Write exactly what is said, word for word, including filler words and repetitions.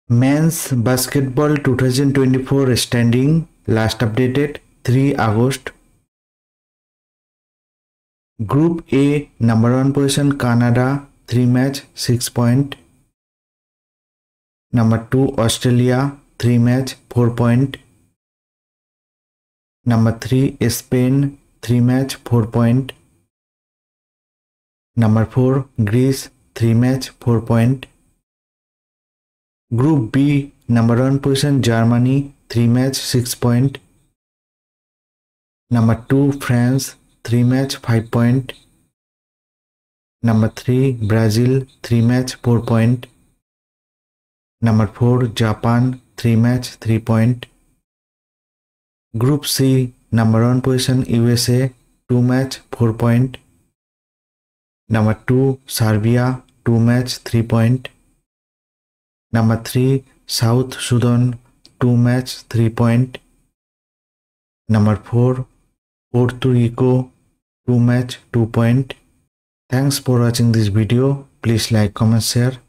Men's Basketball twenty twenty-four standing last updated three August. Group A number one position Canada three match six point. Number two Australia three match four point. Number three Spain three match four point. Number four Greece three match four point. Group B number one position Germany three match six point. Number two France three match five point. Number three Brazil three match four point. Number four Japan three match three point. Group C number one position U S A two match four point. Number two Serbia two match three point. Number three South Sudan two match three point. Number four Puerto Rico two match two point. Thanks for watching this video. Please like, comment, share.